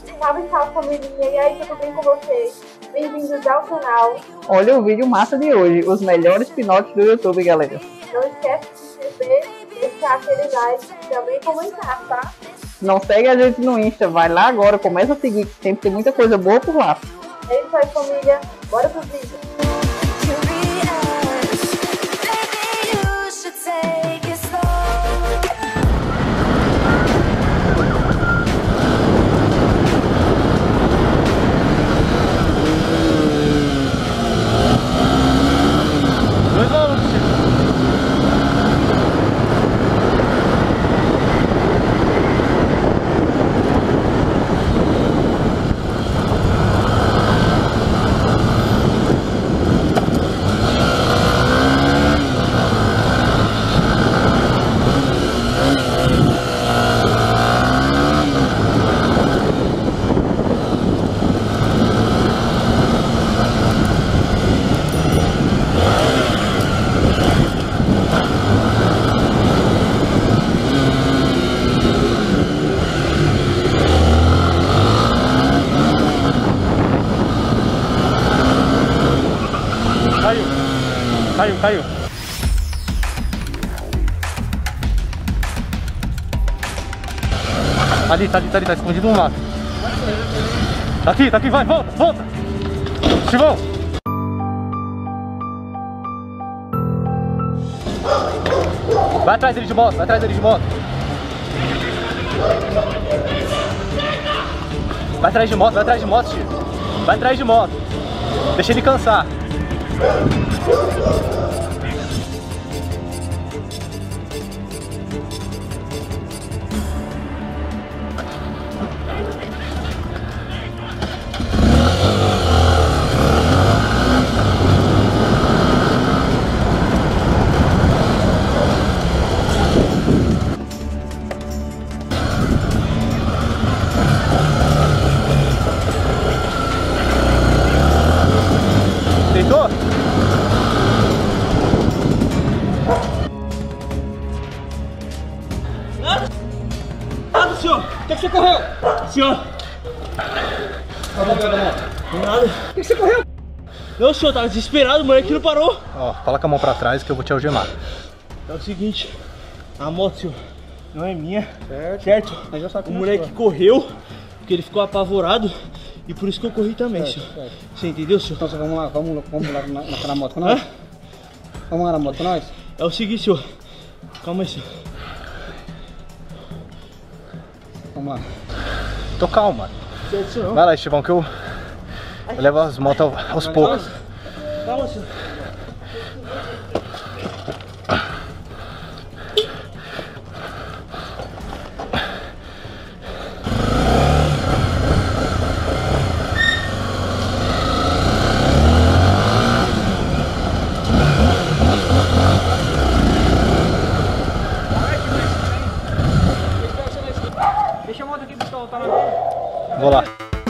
Salve, salve, família! E aí, tudo bem com vocês? Bem-vindos ao canal. Olha o vídeo massa de hoje, os melhores pinotes do YouTube, galera. Não esquece de se inscrever, deixar aquele like e também comentar, tá? Não segue a gente no Insta, vai lá agora, começa a seguir, que sempre tem muita coisa boa por lá. É isso aí, família. Bora pro vídeo. Caiu. Ali, tá escondido no mato. Tá aqui, vai, volta! Chivão! Vai atrás dele de moto, Vai atrás de moto, Chico. Vai atrás de moto. Deixa ele cansar. Deitou? Nada, senhor! Por que você correu? Senhor! Nada. Por que você correu? Não, senhor, tava desesperado, o moleque não parou. Ó, fala com a mão pra trás que eu vou te algemar. É o seguinte, a moto, senhor, não é minha, certo? O moleque correu, porque ele ficou apavorado. E por isso que eu corri também, senhor. Você entendeu, senhor? Então vamos lá naquela moto com nós? Vamos lá na moto com nós? É o seguinte, senhor. Calma aí, senhor. Vamos lá. Tô calmo, mano. Certo, senhor. Vai lá, Estivão, que eu levo as motos aos poucos. Calma, senhor. Deixa a moto aqui, pessoal, tá na Vou lá.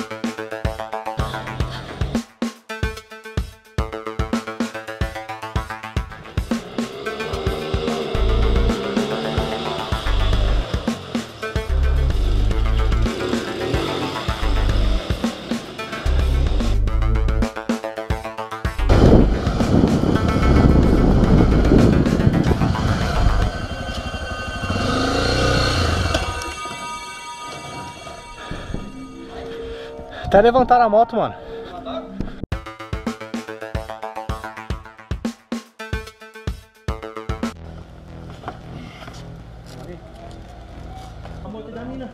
Até levantaram a moto, mano. A moto é da mina.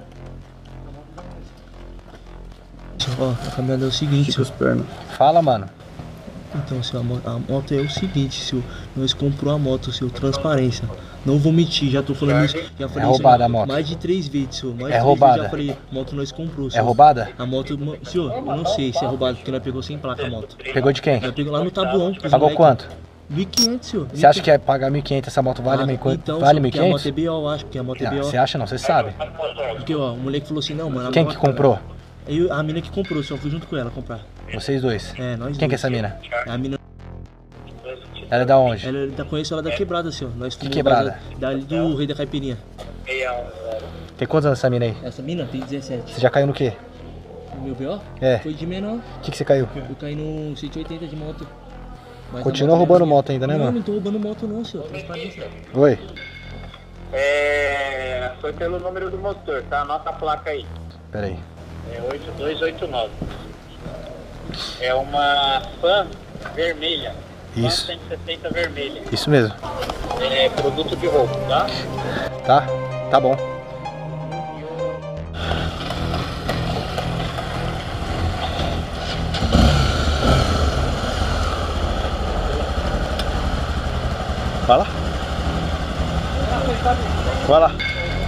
Ó, a caminhada é o seguinte, senhor. Fala, mano. Então, senhor, a moto é o seguinte, senhor. Nós comprou a moto, senhor, transparência. Não vou mentir, já tô falando isso. Já falei É roubada isso, a moto. mais de 3 vezes, senhor. Mais de É 3 roubada. vezes já falei, moto nós comprou, senhor. É roubada? A moto, senhor, eu não sei se é roubada, porque nós pegou sem placa a moto. Pegou de quem? Nós pegou lá no tabuão. Pagou quanto? 1.500, senhor. Você acha que é pagar 1.500 essa moto vale 1.500? Então, Vale porque a moto é 1.500? BO, eu acho, porque a moto é BO. Você acha não, você sabe. Porque, ó, o moleque falou assim, não, mano. Quem que comprou? A mina que comprou, só fui junto com ela comprar. Vocês dois? É, nós Quem que é dois. essa mina? A mina, Ela é da onde? ela conhece ela da quebrada, senhor. Nós fomos quebrada? Dali do Rei da Caipirinha. Tem quantos anos essa mina aí? Essa mina tem 17. Você já caiu no quê? Meu B.O.? É. Foi de menor. O que você caiu? Eu caí no 180 de moto. Mas Continua roubando moto ainda, né, não, mano? não tô roubando moto não, senhor. Transparência. Oi. Foi pelo número do motor, tá? Anota a placa aí. Pera aí. É 8289. É uma Fan vermelha. Isso. Fan 160 vermelha. Isso mesmo. É produto de roubo, tá? Tá? Tá bom. Vai lá. Vai lá.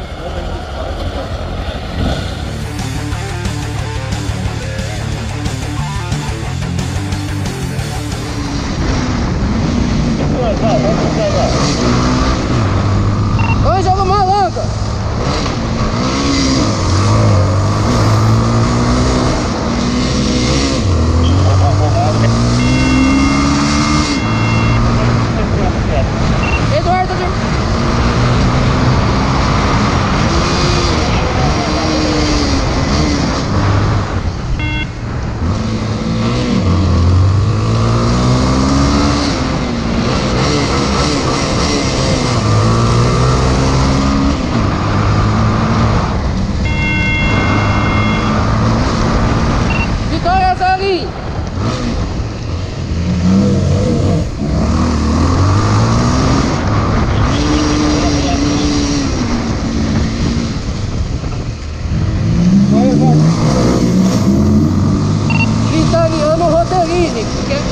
Oi, joga malandro! Eduardo de... Vitória Zali! Italiano Roterini.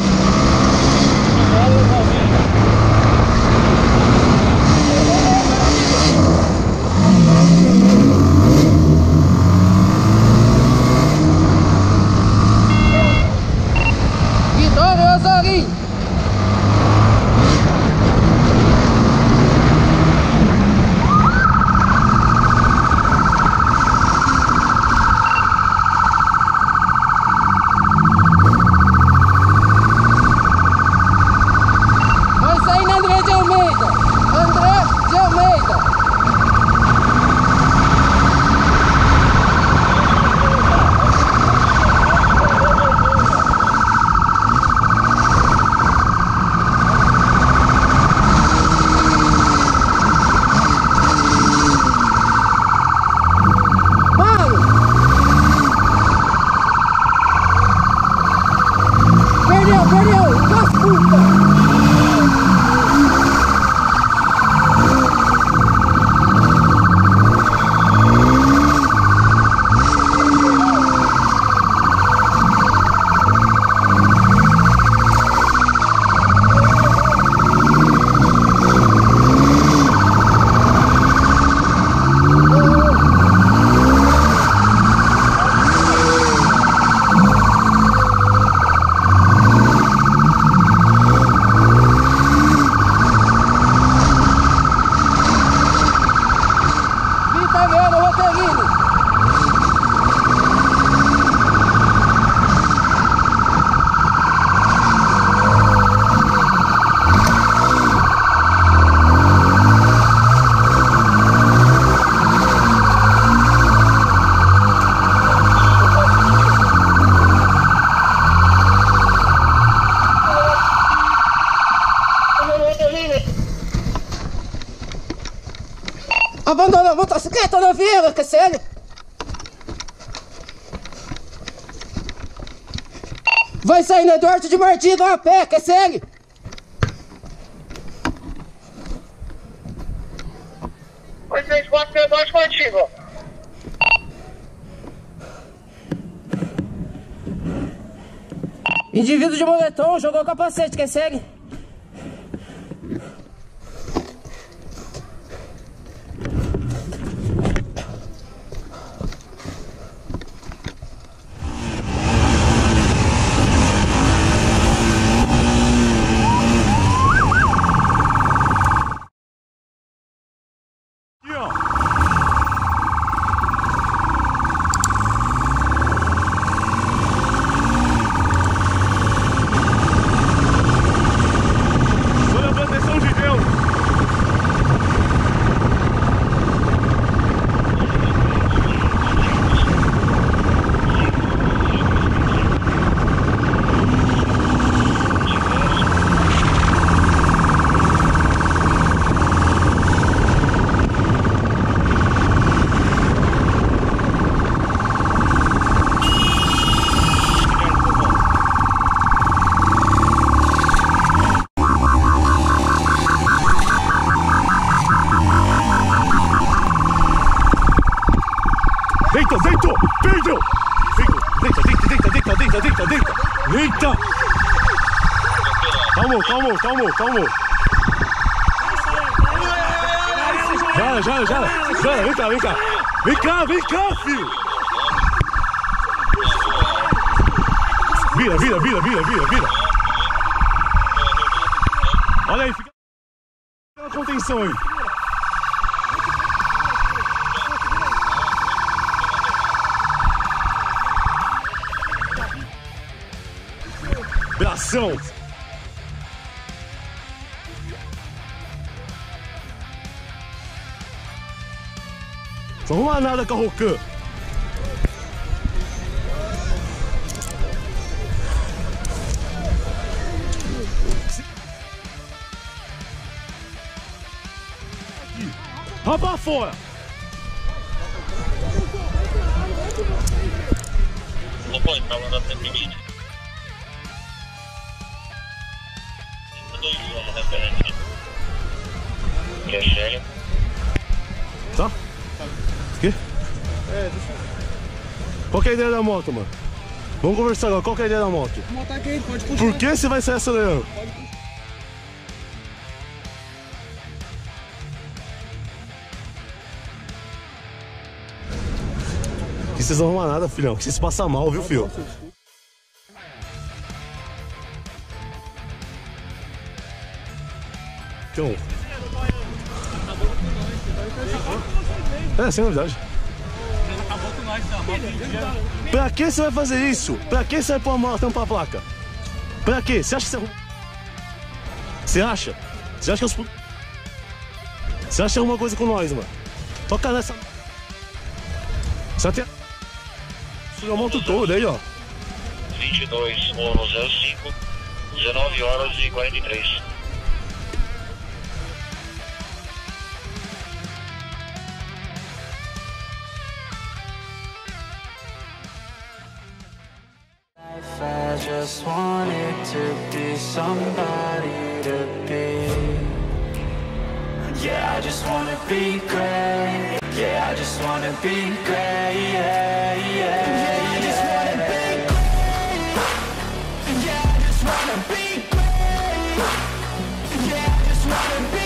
Vitória Zali! Vai sair na André de Almeida! André de Almeida! Mano! Perdeu! Cascuta! Italiano Roterini! Abandonou a motocicleta na vila, que sério? Vai sair no Eduardo de Martins a pé, que sério? Oi, 3462 contigo. Indivíduo de moletom jogou capacete, que segue? Perdeu! Deita! Eita! Calmou. Já. Vem cá, filho! Vira. Olha aí, fica na contenção aí. Bração! Não arruma nada com a Rocan. Raba fora! Não pode, tá mandando até pedir. Quer chegar? Tá? Quê? Qual que é a ideia da moto, mano? Vamos conversar agora, qual que é a ideia da moto? A moto aqui, pode puxar. Por que você vai sair acelerando? Que vocês não arrumam nada, filhão, que vocês passam mal, viu, filho? Então... sem novidade. Pra que você vai fazer isso? Pra que você vai pôr a tampa a placa? Pra que? Você acha que você... Você acha? Você acha que eu... Você acha alguma coisa com nós, mano? Toca nessa... Você tem... Sujou a moto toda aí, ó. 22, Ono 05, 19 horas e 43. I just wanted to be somebody to be. Yeah, I just wanna be great. Yeah, I just wanna be great. Yeah, I just wanna be great. Yeah, I just wanna be great. Yeah, I just wanna be